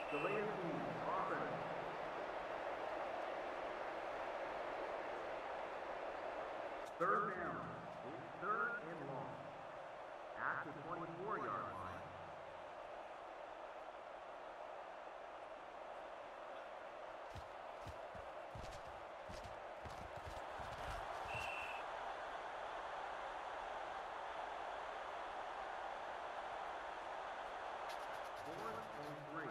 Delay of game, offense. Third down. It's third and long. At the 24-yard line. Fourth and 3.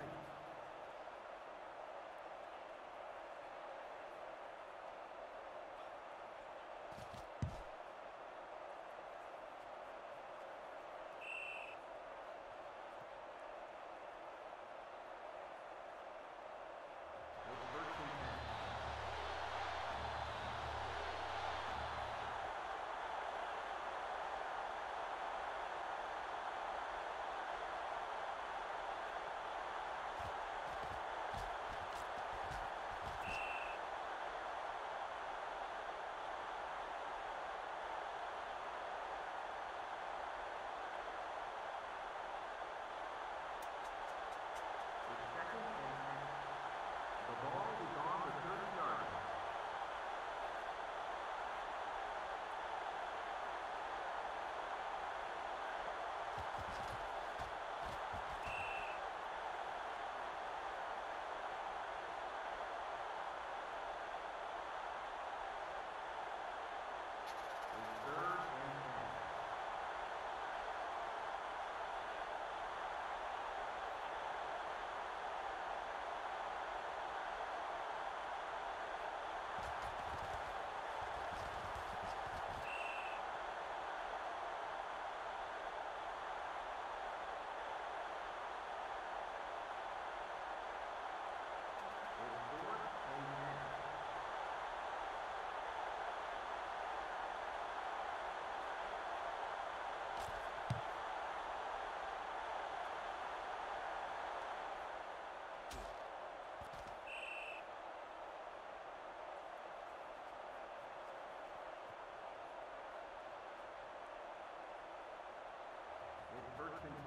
It's first and 10.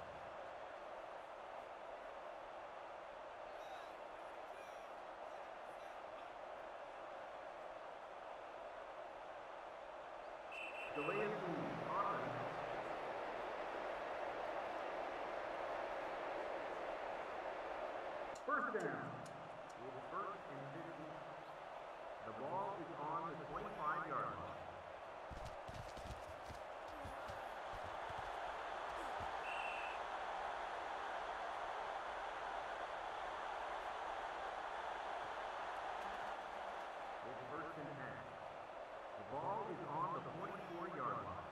Delay of game, offense. First down. It's first and 50. The ball is on the 25-yard line. It's first and 10. The ball is on the 44-yard line.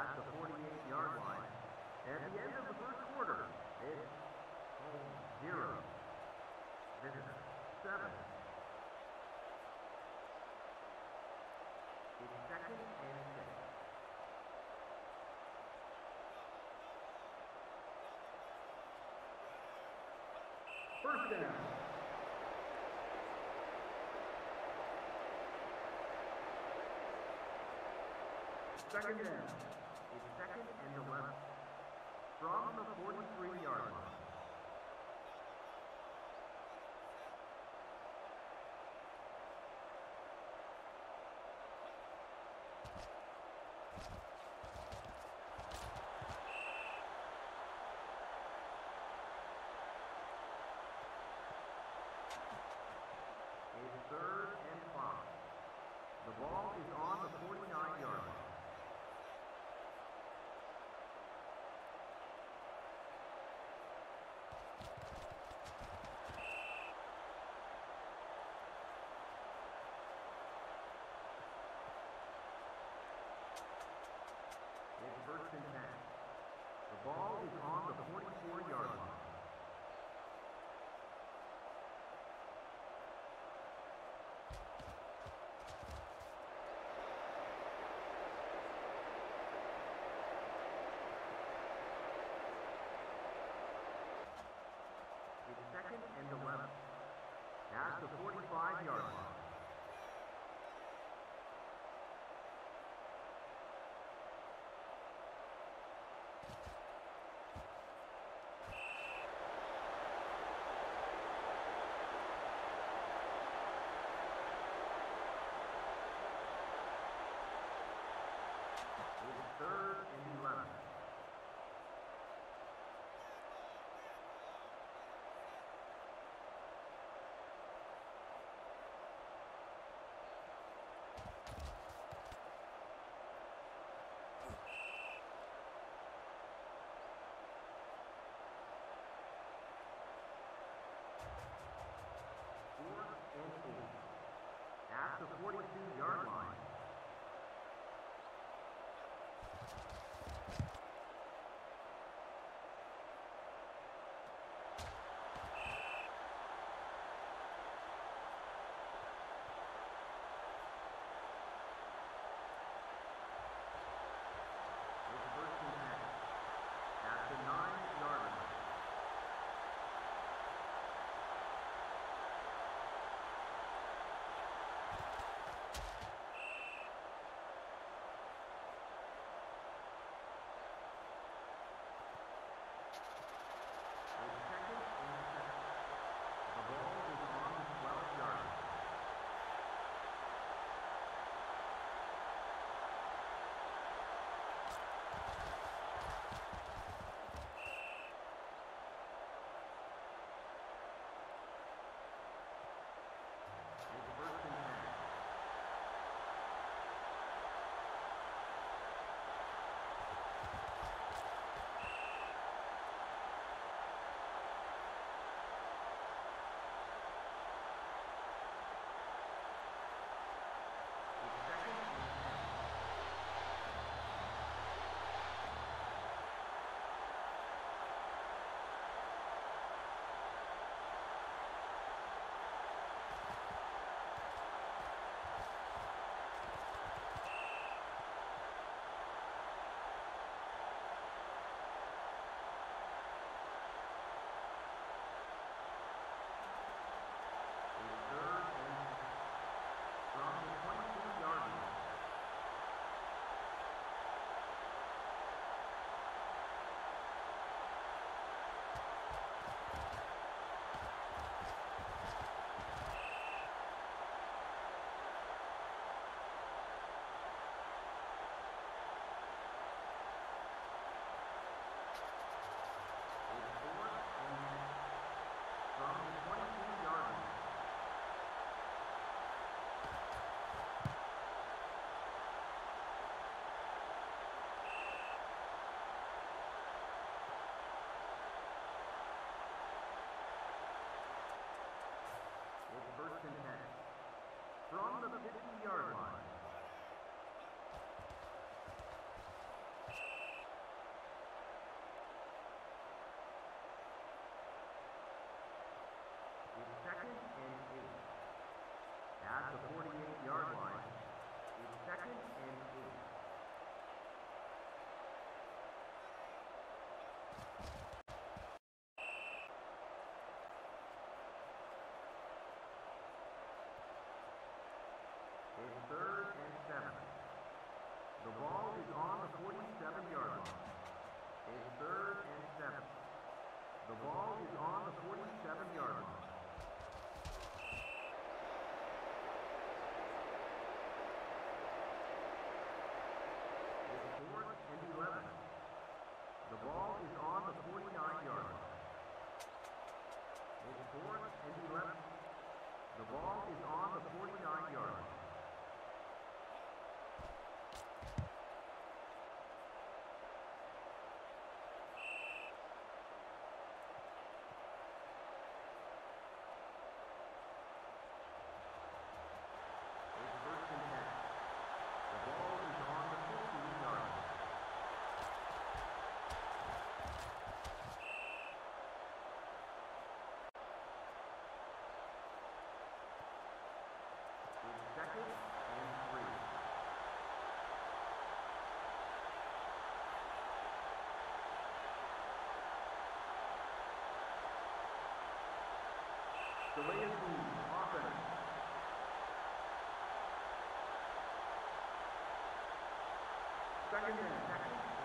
at the 48-yard line. At the end of the first quarter, it's home 0, visitor 7. It's second and 6. First down. Second down. It's second and 11. From the 43-yard line. It's third and 5. The ball is on the 49-yard line. It's first and 10. The ball is on the 44-yard line. It's second and 11. At the 45-yard line. It's third and 11. Fourth and 8. At the 42-yard line. It's first and 10. At the 9-yard line. Delay of game, offense. Second and 10.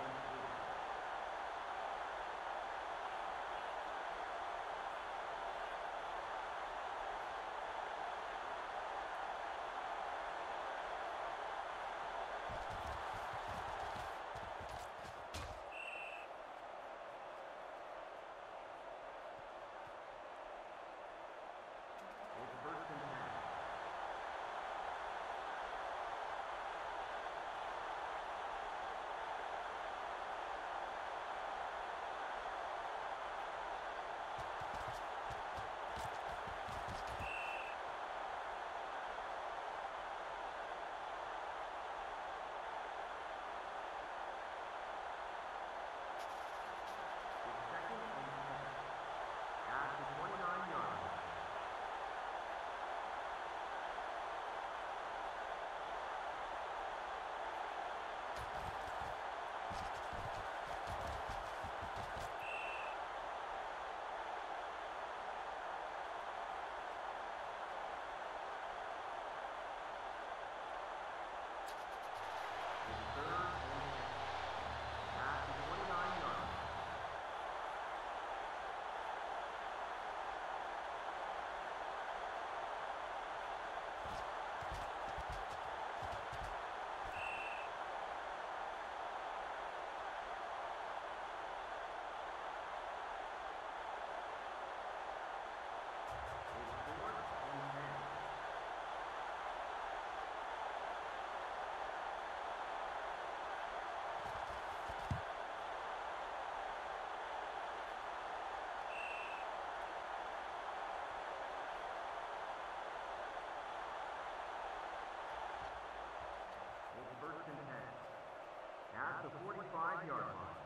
At the 45-yard line.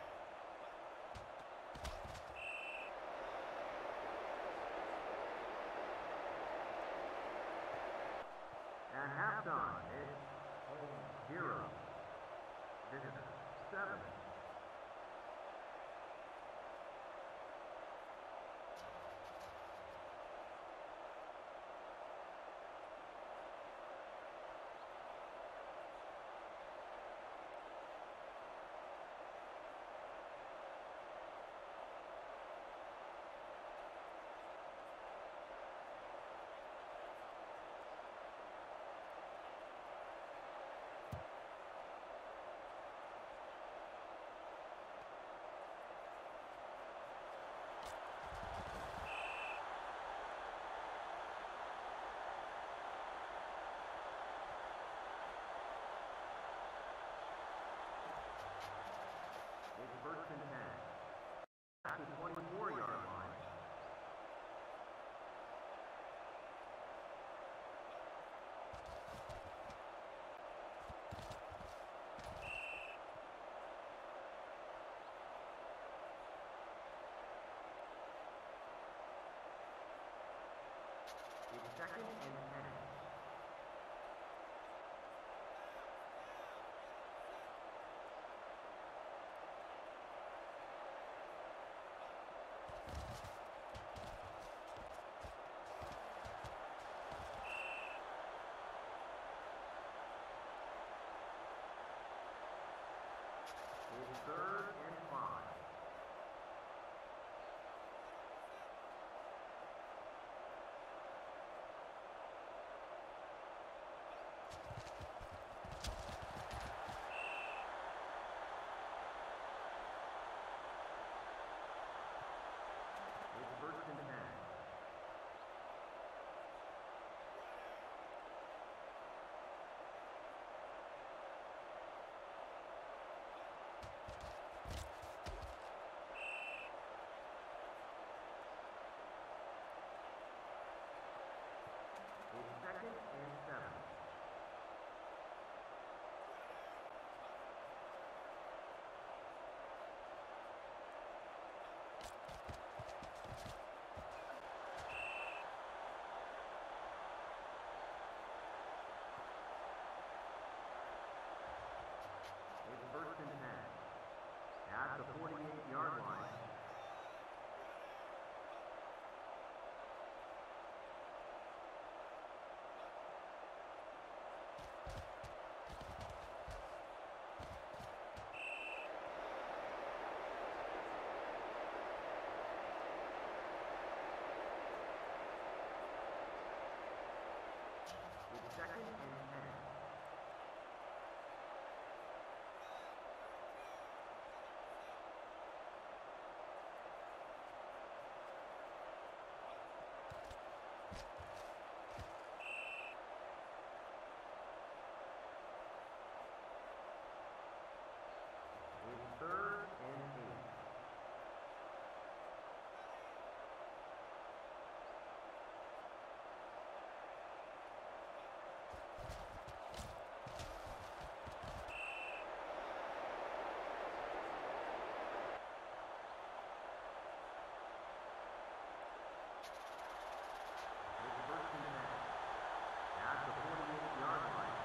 At halftime, it's home 0, visitor 7. It's first and 10. At the 24-yard line. It's second and 10. It's third and 5. second and 10. It's third and 8. It's first and 10. At the 48-yard line.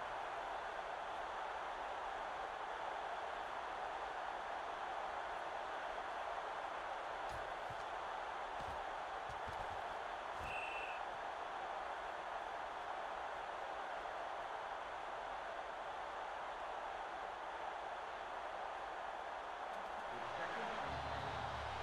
It's second and 10.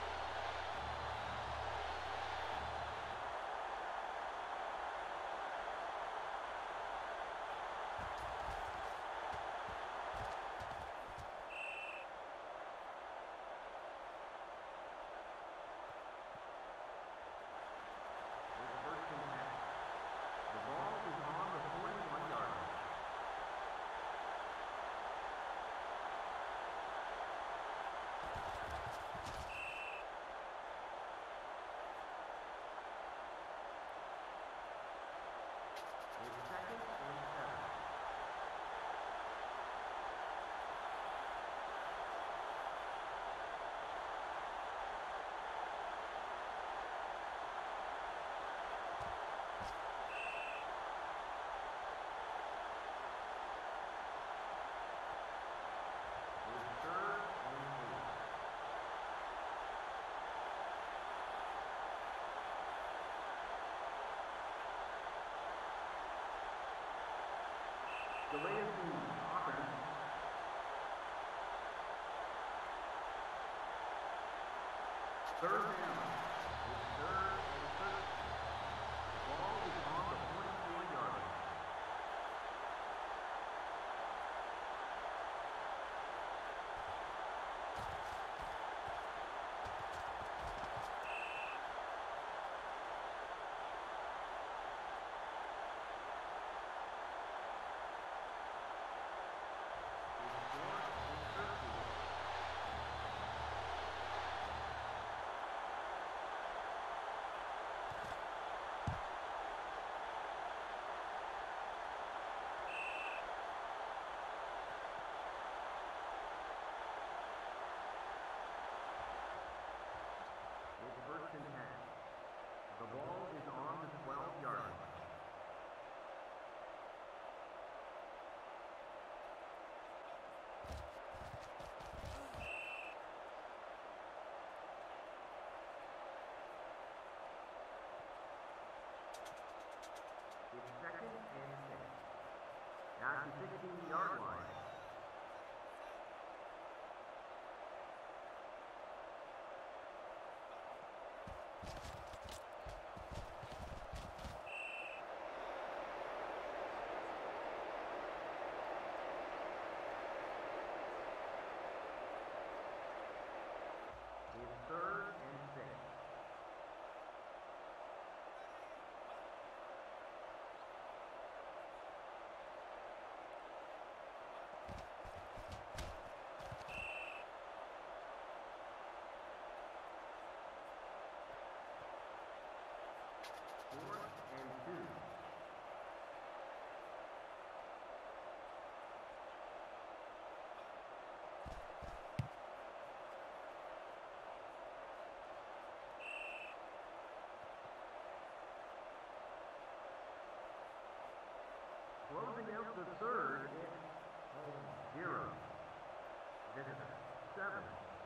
It's first and 10. The ball is on the 41-yard line. It's second and 7. It's third and 8. Delay of game, offense. Third down. It's third and 13. The ball is on the 44-yard line. It's fourth and 13. It's first and 10. The ball is on the 12-yard line. It's second and 6. At the 16-yard line. It's third and 6. Fourth and 2. Closing out the third, it's home 0. Visitor 7.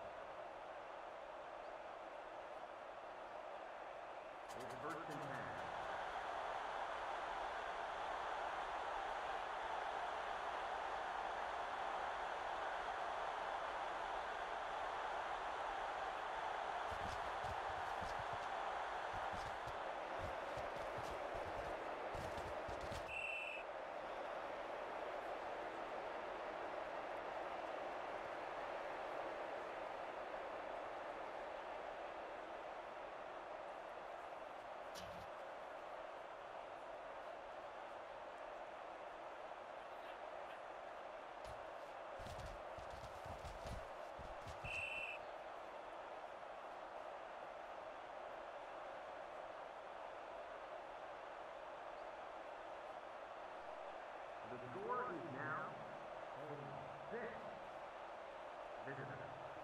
It's first and 10.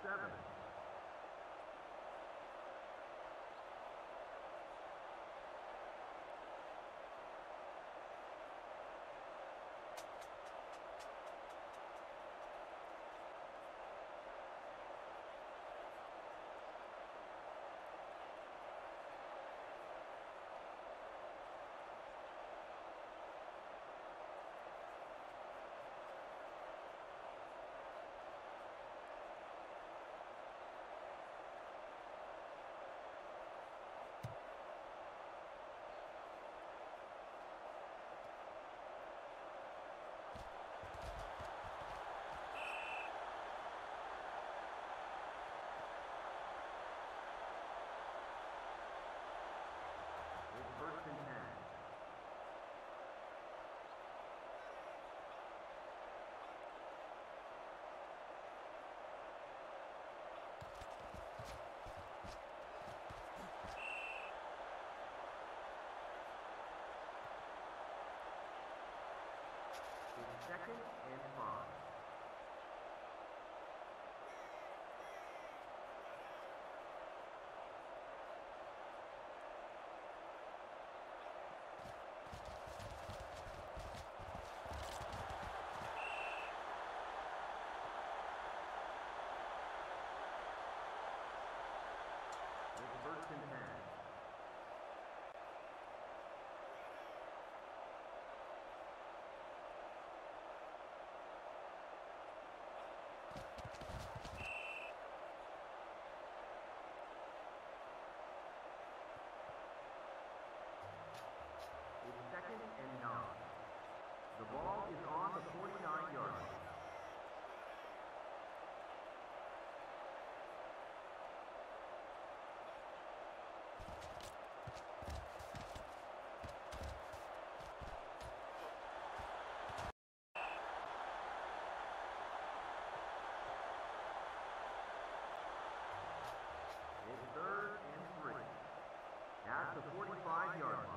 7. First and 10. It's second and 5. First and 10. It's second and 9. The ball is on the 49-yard line. It's third and 3. At the 45-yard line.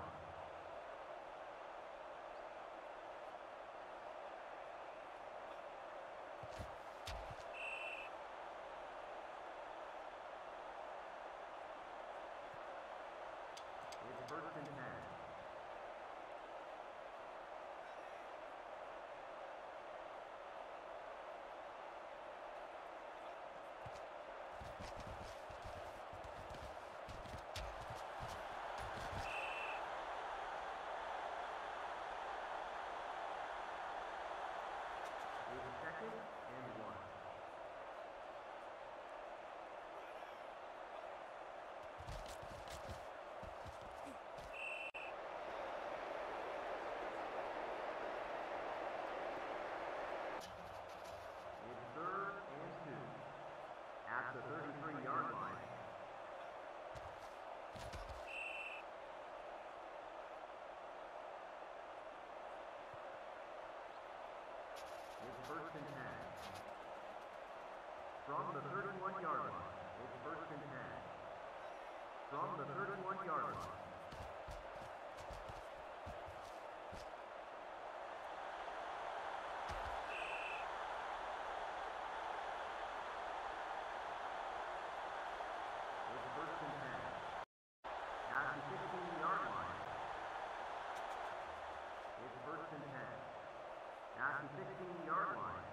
It's first and 10. It's second and 1. It's third and 2. At the 33-yard line. It's first and 10. From the 31-yard line. It's first and 10. From the 31-yard line. It's first and 10. At the 16-yard line. It's first and 10. At the 16-yard line.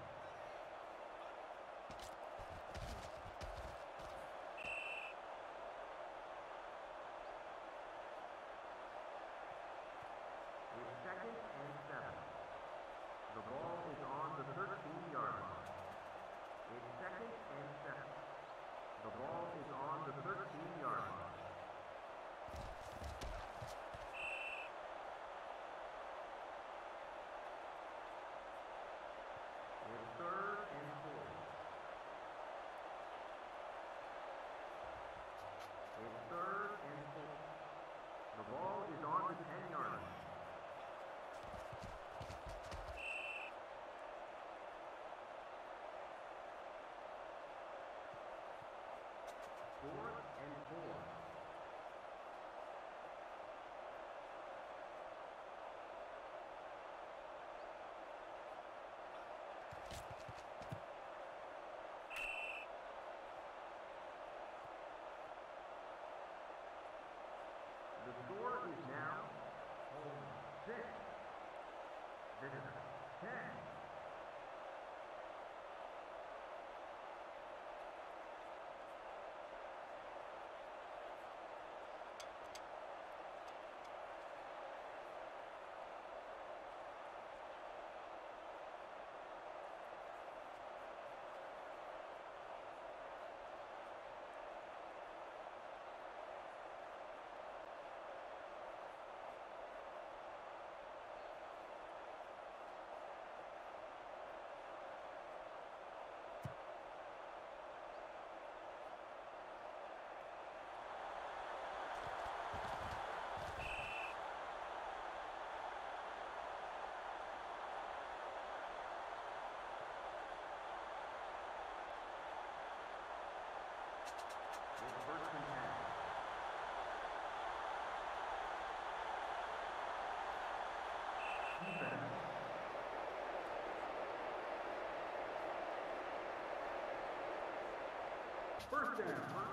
It's second and 7. The ball is on the 13-yard line. It's second and 7. The ball is on the 13-yard line. It's third and 4. It's third and 4. The ball is on the 10-yard line. Fourth and 4. 6. Visitors, 10. It's first and 10. Defense. First down.